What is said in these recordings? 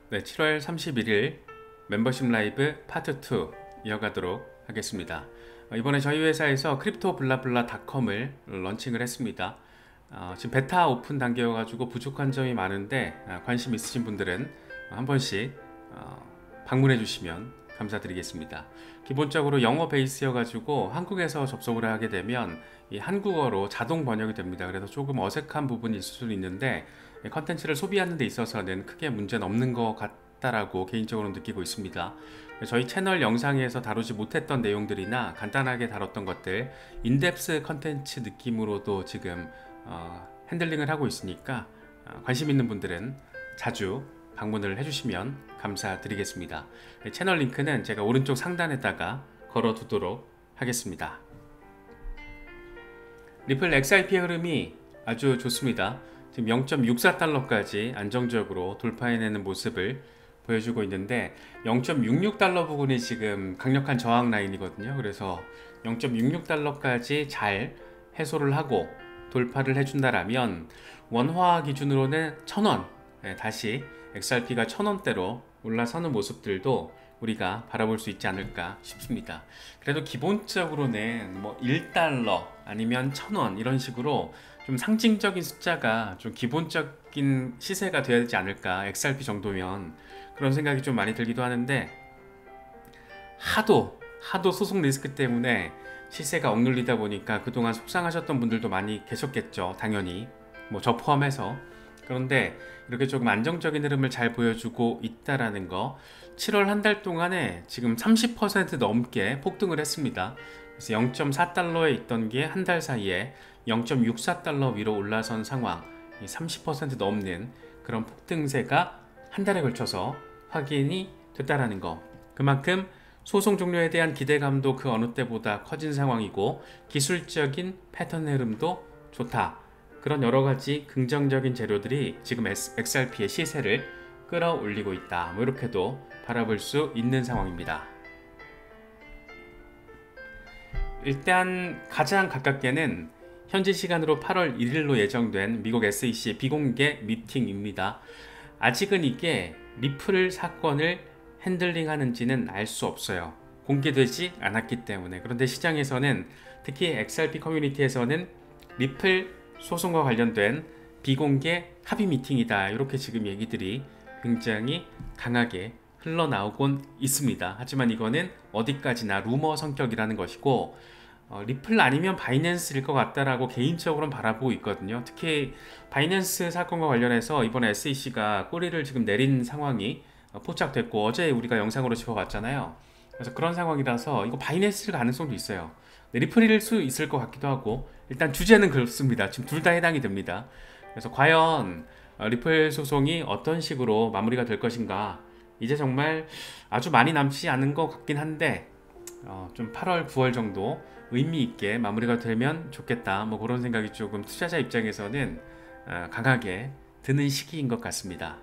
네, 7월 31일 멤버십 라이브 파트 2 이어가도록 하겠습니다. 이번에 저희 회사에서 크립토 블라블라닷컴을 런칭을 했습니다. 지금 베타 오픈 단계여가지고 부족한 점이 많은데 관심 있으신 분들은 한 번씩 방문해 주시면 감사드리겠습니다. 기본적으로 영어 베이스여가지고 한국에서 접속을 하게 되면 이 한국어로 자동 번역이 됩니다. 그래서 조금 어색한 부분이 있을 수는 있는데 컨텐츠를 소비하는 데 있어서는 크게 문제는 없는 것 같다라고 개인적으로 느끼고 있습니다. 저희 채널 영상에서 다루지 못했던 내용들이나 간단하게 다뤘던 것들 인덱스 컨텐츠 느낌으로도 지금 핸들링을 하고 있으니까 관심 있는 분들은 자주 방문을 해주시면 감사드리겠습니다. 채널 링크는 제가 오른쪽 상단에다가 걸어두도록 하겠습니다. 리플 XRP의 흐름이 아주 좋습니다. 지금 0.64달러까지 안정적으로 돌파해내는 모습을 보여주고 있는데 0.66달러 부근이 지금 강력한 저항 라인이거든요. 그래서 0.66달러까지 잘 해소를 하고 돌파를 해준다라면 원화 기준으로는 1000원 다시 XRP가 1000원대로 올라서는 모습들도 우리가 바라볼 수 있지 않을까 싶습니다. 그래도 기본적으로는 뭐 1달러 아니면 1000원 이런 식으로 좀 상징적인 숫자가 좀 기본적인 시세가 되어야 되지 않을까, XRP 정도면 그런 생각이 좀 많이 들기도 하는데 하도 소송 리스크 때문에 시세가 억눌리다 보니까 그동안 속상하셨던 분들도 많이 계셨겠죠. 당연히 뭐 저 포함해서. 그런데 이렇게 조금 안정적인 흐름을 잘 보여주고 있다라는 거, 7월 한 달 동안에 지금 30% 넘게 폭등을 했습니다. 그래서 0.4달러에 있던 게 한 달 사이에 0.64달러 위로 올라선 상황, 30% 넘는 그런 폭등세가 한 달에 걸쳐서 확인이 됐다라는 거. 그만큼 소송 종료에 대한 기대감도 그 어느 때보다 커진 상황이고 기술적인 패턴 흐름도 좋다. 그런 여러 가지 긍정적인 재료들이 지금 XRP의 시세를 끌어올리고 있다. 뭐 이렇게도 바라볼 수 있는 상황입니다. 일단 가장 가깝게는 현지 시간으로 8월 1일로 예정된 미국 SEC 비공개 미팅입니다. 아직은 이게 리플 사건을 핸들링 하는지는 알 수 없어요. 공개되지 않았기 때문에. 그런데 시장에서는, 특히 XRP 커뮤니티에서는 리플 소송과 관련된 비공개 합의 미팅이다, 이렇게 지금 얘기들이 굉장히 강하게 흘러나오곤 있습니다. 하지만 이거는 어디까지나 루머 성격이라는 것이고 리플 아니면 바이낸스일 것 같다라고 개인적으로는 바라보고 있거든요. 특히 바이낸스 사건과 관련해서 이번에 SEC가 꼬리를 지금 내린 상황이 포착됐고 어제 우리가 영상으로 짚어봤잖아요. 그래서 그런 상황이라서 이거 바이낸스일 가능성도 있어요. 리플일 수 있을 것 같기도 하고, 일단 주제는 그렇습니다. 지금 둘 다 해당이 됩니다. 그래서 과연 리플 소송이 어떤 식으로 마무리가 될 것인가, 이제 정말 아주 많이 남지 않은 것 같긴 한데 좀 8월 9월 정도 의미 있게 마무리가 되면 좋겠다, 뭐 그런 생각이 조금 투자자 입장에서는 강하게 드는 시기인 것 같습니다.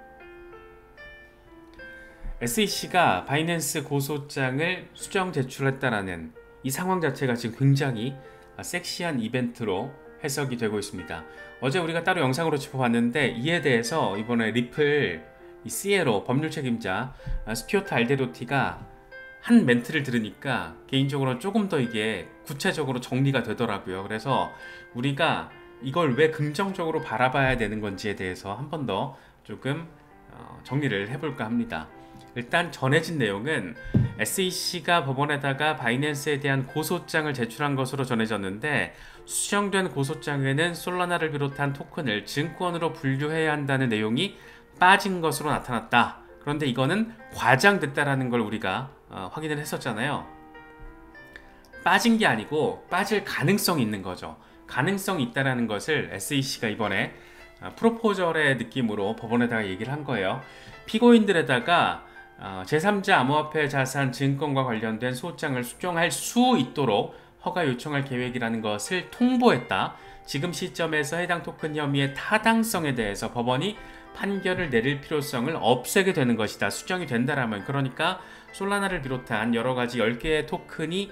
SEC가 바이낸스 고소장을 수정 제출했다라는 이 상황 자체가 지금 굉장히 섹시한 이벤트로 해석이 되고 있습니다. 어제 우리가 따로 영상으로 짚어봤는데 이에 대해서 이번에 리플 CEO 법률 책임자 스튜어트 알데로티가 한 멘트를 들으니까 개인적으로 조금 더 이게 구체적으로 정리가 되더라고요. 그래서 우리가 이걸 왜 긍정적으로 바라봐야 되는 건지에 대해서 한 번 더 조금 정리를 해볼까 합니다. 일단 전해진 내용은 SEC가 법원에다가 바이낸스에 대한 고소장을 제출한 것으로 전해졌는데, 수정된 고소장에는 솔라나를 비롯한 토큰을 증권으로 분류해야 한다는 내용이 빠진 것으로 나타났다. 그런데 이거는 과장됐다라는 걸 우리가 확인을 했었잖아요. 빠진 게 아니고 빠질 가능성이 있는 거죠. 가능성이 있다라는 것을 SEC가 이번에 프로포절의 느낌으로 법원에다가 얘기를 한 거예요. 피고인들에다가 제3자 암호화폐 자산 증권과 관련된 소장을 수정할 수 있도록 허가 요청할 계획이라는 것을 통보했다. 지금 시점에서 해당 토큰 혐의의 타당성에 대해서 법원이 판결을 내릴 필요성을 없애게 되는 것이다. 수정이 된다라면, 그러니까 솔라나를 비롯한 여러가지 10개의 토큰이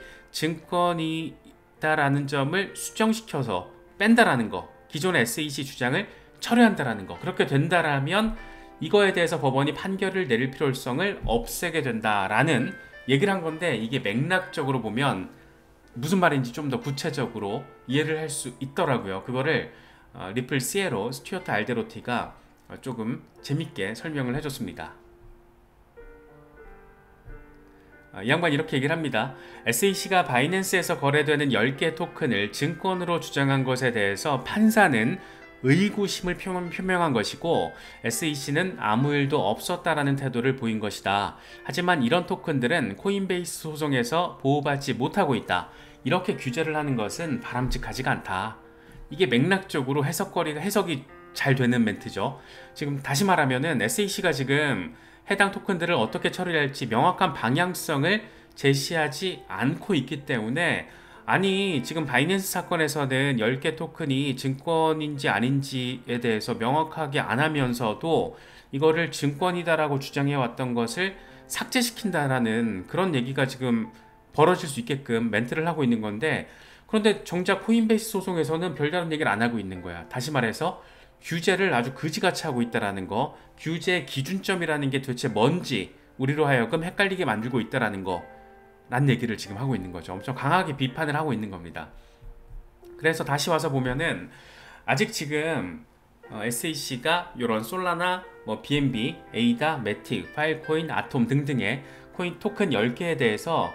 증권이다라는 점을 수정시켜서 뺀다라는 거, 기존의 SEC 주장을 철회한다라는 거, 그렇게 된다라면 이거에 대해서 법원이 판결을 내릴 필요성을 없애게 된다라는 얘기를 한 건데, 이게 맥락적으로 보면 무슨 말인지 좀 더 구체적으로 이해를 할 수 있더라고요. 그거를 리플 시에로 스튜어트 알데로티가 조금 재밌게 설명을 해줬습니다. 이 양반이 이렇게 얘기를 합니다. SEC가 바이낸스에서 거래되는 10개 토큰을 증권으로 주장한 것에 대해서 판사는 의구심을 표명한 것이고, SEC는 아무 일도 없었다라는 태도를 보인 것이다. 하지만 이런 토큰들은 코인베이스 소송에서 보호받지 못하고 있다. 이렇게 규제를 하는 것은 바람직하지가 않다. 이게 맥락적으로 해석이 잘 되는 멘트죠. 지금 다시 말하면은 SEC가 지금 해당 토큰들을 어떻게 처리할지 명확한 방향성을 제시하지 않고 있기 때문에, 아니 지금 바이낸스 사건에서는 10개 토큰이 증권인지 아닌지에 대해서 명확하게 안 하면서도 이거를 증권이다라고 주장해 왔던 것을 삭제시킨다라는 그런 얘기가 지금 벌어질 수 있게끔 멘트를 하고 있는 건데, 그런데 정작 코인베이스 소송에서는 별다른 얘기를 안 하고 있는 거야. 다시 말해서 규제를 아주 그지같이 하고 있다라는 거, 규제의 기준점이라는 게 도대체 뭔지 우리로 하여금 헷갈리게 만들고 있다라는 거, 라는 얘기를 지금 하고 있는 거죠. 엄청 강하게 비판을 하고 있는 겁니다. 그래서 다시 와서 보면은 아직 지금 SEC가 이런 솔라나, BNB, 에이다, 매틱, 파일코인, 아톰 등등의 코인 토큰 10개에 대해서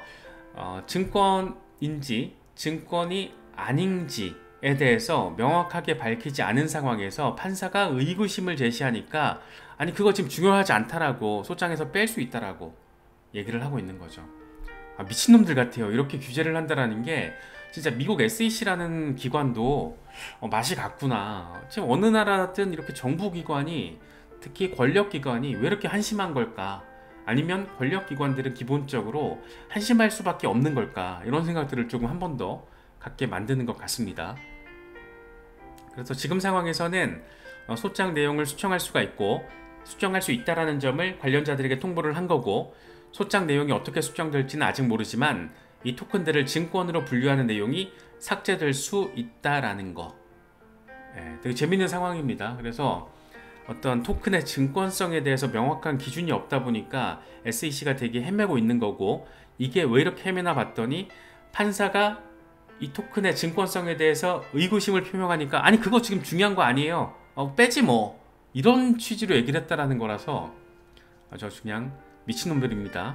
증권인지 증권이 아닌지에 대해서 명확하게 밝히지 않은 상황에서 판사가 의구심을 제시하니까, 아니 그거 지금 중요하지 않다라고 소장에서 뺄 수 있다라고 얘기를 하고 있는 거죠. 미친놈들 같아요. 이렇게 규제를 한다라는 게 진짜 미국 SEC라는 기관도 맛이 갔구나. 지금 어느 나라든 이렇게 정부기관이, 특히 권력기관이 왜 이렇게 한심한 걸까? 아니면 권력기관들은 기본적으로 한심할 수밖에 없는 걸까? 이런 생각들을 조금 한 번 더 갖게 만드는 것 같습니다. 그래서 지금 상황에서는 소장 내용을 수정할 수가 있고, 수정할 수 있다라는 점을 관련자들에게 통보를 한 거고, 소장 내용이 어떻게 수정될지는 아직 모르지만 이 토큰들을 증권으로 분류하는 내용이 삭제될 수 있다라는 거, 되게 재밌는 상황입니다. 그래서 어떤 토큰의 증권성에 대해서 명확한 기준이 없다 보니까 SEC가 되게 헤매고 있는 거고, 이게 왜 이렇게 헤매나 봤더니 판사가 이 토큰의 증권성에 대해서 의구심을 표명하니까, 아니 그거 지금 중요한 거 아니에요, 빼지 뭐, 이런 취지로 얘기를 했다라는 거라서 아주 그냥 미친놈들입니다.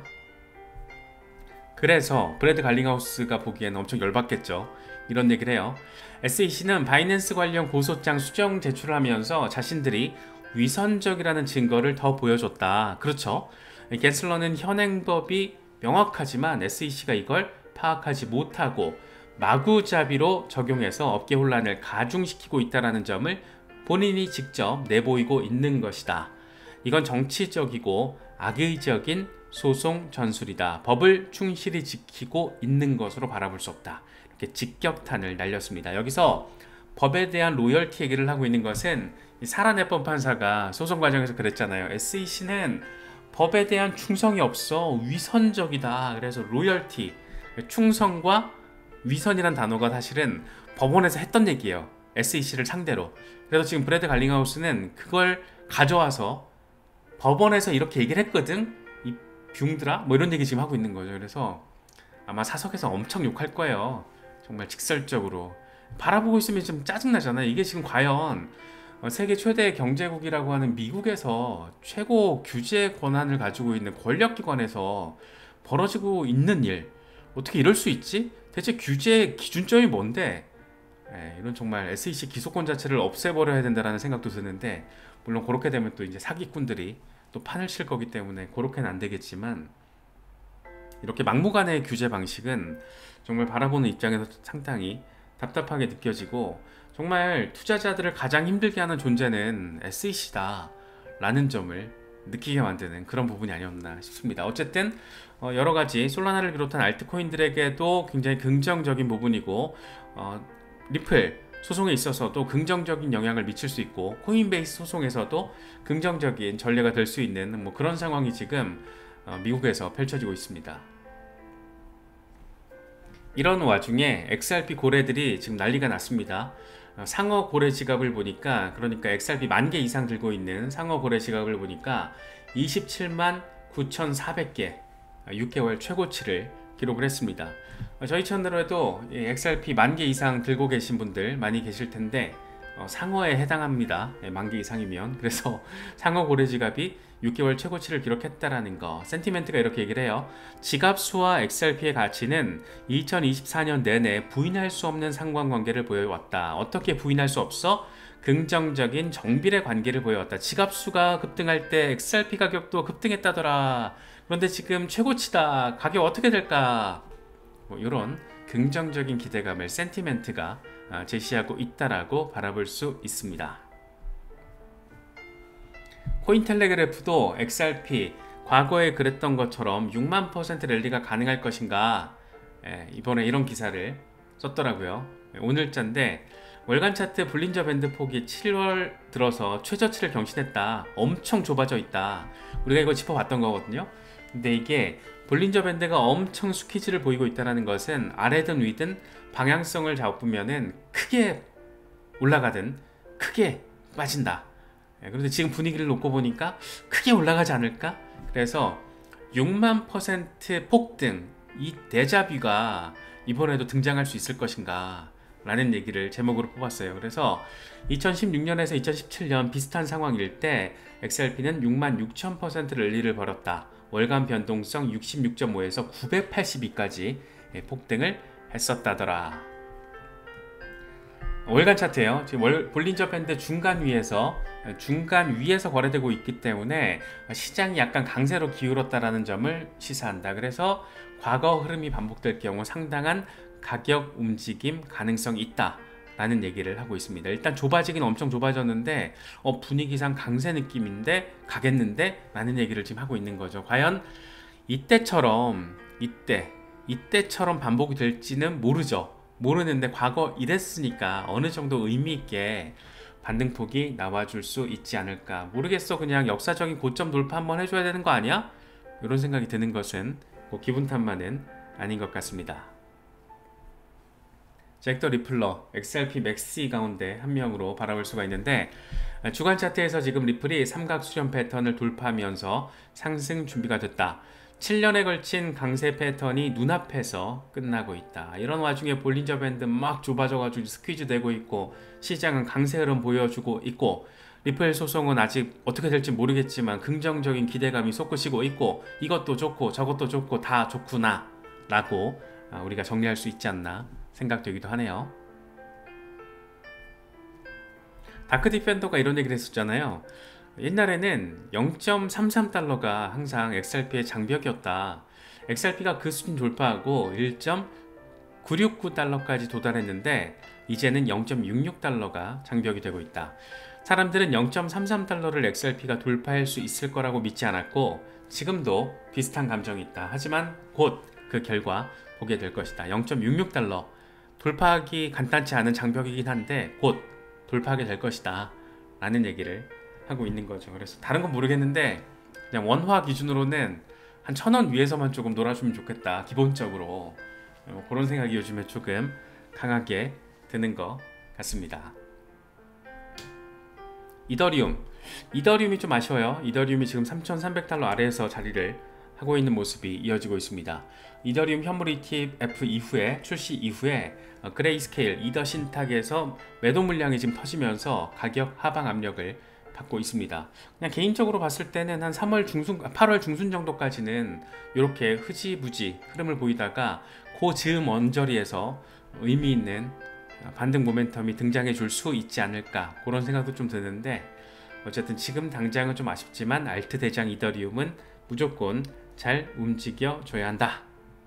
그래서 브래드 갈링하우스가 보기에는 엄청 열받겠죠. 이런 얘기를 해요. SEC는 바이낸스 관련 고소장 수정 제출을 하면서 자신들이 위선적이라는 증거를 더 보여줬다. 그렇죠. 갠슬러는 현행법이 명확하지만 SEC가 이걸 파악하지 못하고 마구잡이로 적용해서 업계 혼란을 가중시키고 있다는 점을 본인이 직접 내보이고 있는 것이다. 이건 정치적이고 악의적인 소송 전술이다. 법을 충실히 지키고 있는 것으로 바라볼 수 없다. 이렇게 직격탄을 날렸습니다. 여기서 법에 대한 로열티 얘기를 하고 있는 것은 사라네폰 판사가 소송 과정에서 그랬잖아요. SEC는 법에 대한 충성이 없어, 위선적이다. 그래서 로열티, 충성과 위선이란 단어가 사실은 법원에서 했던 얘기예요. SEC를 상대로. 그래서 지금 브래드 갈링하우스는 그걸 가져와서 법원에서 이렇게 얘기를 했거든, 이 뷰들아, 이런 얘기 지금 하고 있는 거죠. 그래서 아마 사석에서 엄청 욕할 거예요. 정말 직설적으로. 바라보고 있으면 좀 짜증나잖아요. 이게 지금 과연 세계 최대 경제국이라고 하는 미국에서 최고 규제 권한을 가지고 있는 권력기관에서 벌어지고 있는 일, 어떻게 이럴 수 있지? 대체 규제의 기준점이 뭔데? 이런 정말 SEC 기소권 자체를 없애버려야 된다는 생각도 드는데, 물론 그렇게 되면 또 이제 사기꾼들이 또 판을 칠 거기 때문에 그렇게는 안 되겠지만, 이렇게 막무가내의 규제 방식은 정말 바라보는 입장에서 상당히 답답하게 느껴지고, 정말 투자자들을 가장 힘들게 하는 존재는 SEC다 라는 점을 느끼게 만드는 그런 부분이 아니었나 싶습니다. 어쨌든 여러가지 솔라나를 비롯한 알트코인들에게도 굉장히 긍정적인 부분이고, 리플 소송에 있어서도 긍정적인 영향을 미칠 수 있고, 코인베이스 소송에서도 긍정적인 전례가 될 수 있는 그런 상황이 지금 미국에서 펼쳐지고 있습니다. 이런 와중에 XRP 고래들이 지금 난리가 났습니다. 상어 고래 지갑을 보니까, 그러니까 XRP 10,000개 이상 들고 있는 상어 고래 지갑을 보니까 27만 9,400개 6개월 최고치를 기록을 했습니다. 저희 채널에도 XRP 10,000개 이상 들고 계신 분들 많이 계실 텐데 상어에 해당합니다. 10,000개 이상이면. 그래서 상어 고래 지갑이 6개월 최고치를 기록했다라는 거, 센티멘트가 이렇게 얘기를 해요. 지갑 수와 XRP의 가치는 2024년 내내 부인할 수 없는 상관관계를 보여왔다. 어떻게 부인할 수 없어? 긍정적인 정비례 관계를 보여왔다. 지갑 수가 급등할 때 XRP 가격도 급등했다더라. 그런데 지금 최고치다. 가격 어떻게 될까? 뭐 이런 긍정적인 기대감을 센티멘트가 제시하고 있다라고 바라볼 수 있습니다. 코인텔레그래프도 XRP 과거에 그랬던 것처럼 6만 % 랠리가 가능할 것인가, 이번에 이런 기사를 썼더라고요. 오늘자인데 월간 차트 볼린저 밴드 폭이 7월 들어서 최저치를 경신했다. 엄청 좁아져 있다. 우리가 이거 짚어봤던 거거든요. 근데 이게 볼린저 밴드가 엄청 스퀴즈를 보이고 있다는 것은 아래든 위든 방향성을 잡으면은 크게 올라가든 크게 빠진다. 그런데 지금 분위기를 놓고 보니까 크게 올라가지 않을까? 그래서 6만 % 폭등, 이 데자뷰가 이번에도 등장할 수 있을 것인가 라는 얘기를 제목으로 뽑았어요. 그래서 2016년에서 2017년 비슷한 상황일 때 XRP는 6만 6천% 랠리를 벌였다. 월간 변동성 66.5에서 982까지 폭등을 했었다더라. 월간 차트예요. 지금 볼린저 밴드 중간 위에서 거래되고 있기 때문에 시장이 약간 강세로 기울었다라는 점을 시사한다. 그래서 과거 흐름이 반복될 경우 상당한 가격 움직임 가능성이 있다 라는 얘기를 하고 있습니다. 일단 좁아지긴 엄청 좁아졌는데 분위기상 강세 느낌인데 가겠는데 라는 얘기를 지금 하고 있는 거죠. 과연 이때처럼 반복이 될지는 모르는데 과거 이랬으니까 어느 정도 의미있게 반등폭이 나와줄 수 있지 않을까. 모르겠어. 그냥 역사적인 고점 돌파 한번 해줘야 되는 거 아니야? 이런 생각이 드는 것은 뭐 기분 탓만은 아닌 것 같습니다. 잭 더 리플러, XRP 맥시 가운데 한 명으로 바라볼 수가 있는데, 주간 차트에서 지금 리플이 삼각 수렴 패턴을 돌파하면서 상승 준비가 됐다. 7년에 걸친 강세 패턴이 눈앞에서 끝나고 있다. 이런 와중에 볼린저 밴드 막 좁아져가지고 스퀴즈 되고 있고, 시장은 강세 흐름 보여주고 있고, 리플 소송은 아직 어떻게 될지 모르겠지만 긍정적인 기대감이 솟구치고 있고, 이것도 좋고 저것도 좋고 다 좋구나 라고 우리가 정리할 수 있지 않나 생각되기도 하네요. 다크 디펜더가 이런 얘기를 했었잖아요. 옛날에는 0.33달러가 항상 XRP의 장벽이었다. XRP가 그 수준 돌파하고 1.969달러까지 도달했는데 이제는 0.66달러가 장벽이 되고 있다. 사람들은 0.33달러를 XRP가 돌파할 수 있을 거라고 믿지 않았고 지금도 비슷한 감정이 있다. 하지만 곧 그 결과 보게 될 것이다. 0.66달러 돌파하기 간단치 않은 장벽이긴 한데 곧 돌파하게 될 것이다 라는 얘기를 하고 있는 거죠. 그래서 다른 건 모르겠는데 그냥 원화 기준으로는 한 1,000원 위에서만 조금 놀아주면 좋겠다. 기본적으로 그런 생각이 요즘에 조금 강하게 드는 것 같습니다. 이더리움이 좀 아쉬워요. 이더리움이 지금 3,300달러 아래에서 자리를 하고 있는 모습이 이어지고 있습니다. 이더리움 현물 ETF 이후에 출시 이후에 그레이스케일 이더 신탁에서 매도 물량이 지금 터지면서 가격 하방 압력을 받고 있습니다. 그냥 개인적으로 봤을 때는 한 8월 중순 정도까지는 이렇게 흐지부지 흐름을 보이다가 그 즈음 언저리에서 의미 있는 반등 모멘텀이 등장해 줄 수 있지 않을까 그런 생각도 좀 드는데, 어쨌든 지금 당장은 좀 아쉽지만 알트 대장 이더리움은 무조건 잘 움직여 줘야 한다.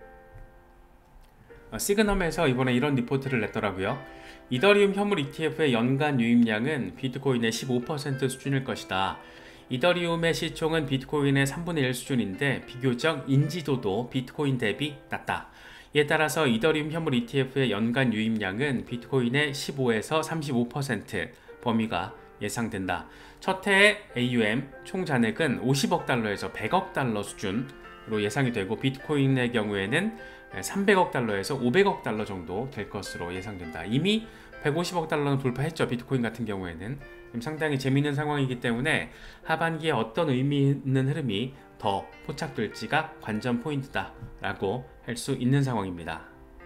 시그넘에서 이번에 이런 리포트를 냈더라고요. 이더리움 현물 ETF의 연간 유입량은 비트코인의 15% 수준일 것이다. 이더리움의 시총은 비트코인의 3분의 1 수준인데 비교적 인지도도 비트코인 대비 낮다. 이에 따라서 이더리움 현물 ETF의 연간 유입량은 비트코인의 15에서 35% 범위가 예상된다. 첫 해의 AUM 총 잔액은 50억 달러에서 100억 달러 수준으로 예상이 되고 비트코인의 경우에는 300억 달러에서 500억 달러 정도 될 것으로 예상된다. 이미 150억 달러는 돌파했죠. 비트코인 같은 경우에는 상당히 재미있는 상황이기 때문에 하반기에 어떤 의미 있는 흐름이 더 포착될지가 관전 포인트다 라고 할 수 있는 상황입니다.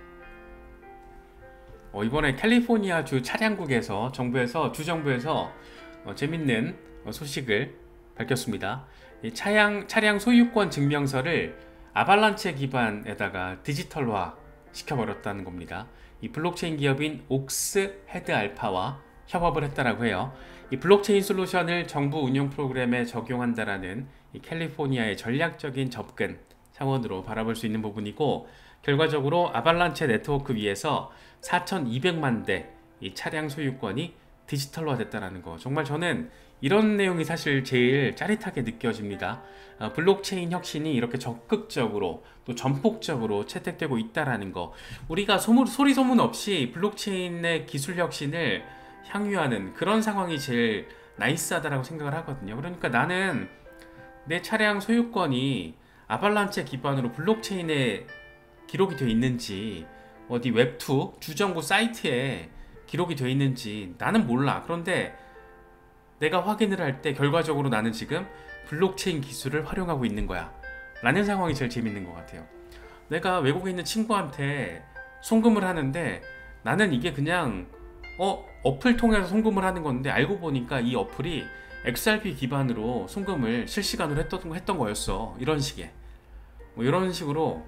이번에 캘리포니아 주 차량국에서 주정부에서 재밌는 소식을 밝혔습니다. 이 차량 소유권 증명서를 아발란체 기반에다가 디지털화 시켜버렸다는 겁니다. 이 블록체인 기업인 옥스 헤드 알파와 협업을 했다라고 해요. 이 블록체인 솔루션을 정부 운영 프로그램에 적용한다라는 이 캘리포니아의 전략적인 접근 차원으로 바라볼 수 있는 부분이고, 결과적으로 아발란체 네트워크 위에서 4,200만 대 이 차량 소유권이 디지털화 됐다라는 거, 정말 저는 이런 내용이 사실 제일 짜릿하게 느껴집니다. 블록체인 혁신이 이렇게 적극적으로 또 전폭적으로 채택되고 있다라는 거, 우리가 소리 소문 없이 블록체인의 기술 혁신을 향유하는 그런 상황이 제일 나이스하다라고 생각을 하거든요. 그러니까 나는 내 차량 소유권이 아발란체 기반으로 블록체인에 기록이 되어 있는지, 어디 웹2 주정부 사이트에 기록이 되어 있는지 나는 몰라. 그런데 내가 확인을 할 때 결과적으로 나는 지금 블록체인 기술을 활용하고 있는 거야 라는 상황이 제일 재밌는 것 같아요. 내가 외국에 있는 친구한테 송금을 하는데 나는 이게 그냥 어플 통해서 송금을 하는 건데, 알고 보니까 이 어플이 XRP 기반으로 송금을 실시간으로 했던 거였어. 이런 식의 이런 식으로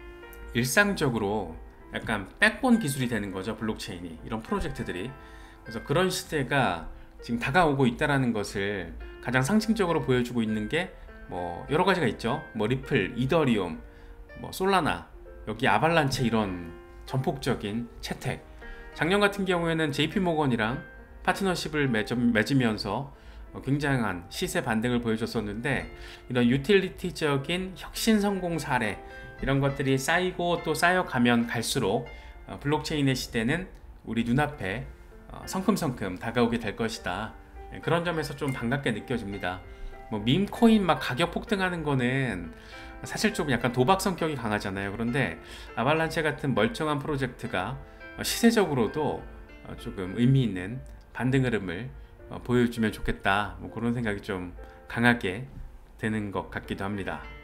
일상적으로 약간 백본 기술이 되는 거죠, 블록체인이, 이런 프로젝트들이. 그래서 그런 시대가 지금 다가오고 있다라는 것을 가장 상징적으로 보여주고 있는 게 여러 가지가 있죠. 리플, 이더리움, 솔라나, 여기 아발란체, 이런 전폭적인 채택. 작년 같은 경우에는 JP모건이랑 파트너십을 맺으면서 굉장한 시세 반등을 보여줬었는데, 이런 유틸리티적인 혁신 성공 사례, 이런 것들이 쌓이고 또 쌓여가면 갈수록 블록체인의 시대는 우리 눈앞에 성큼성큼 다가오게 될 것이다. 그런 점에서 좀 반갑게 느껴집니다. 밈코인 막 가격 폭등하는 거는 사실 좀 약간 도박 성격이 강하잖아요. 그런데 아발란체 같은 멀쩡한 프로젝트가 시세적으로도 조금 의미 있는 반등 흐름을 보여주면 좋겠다, 그런 생각이 좀 강하게 되는 것 같기도 합니다.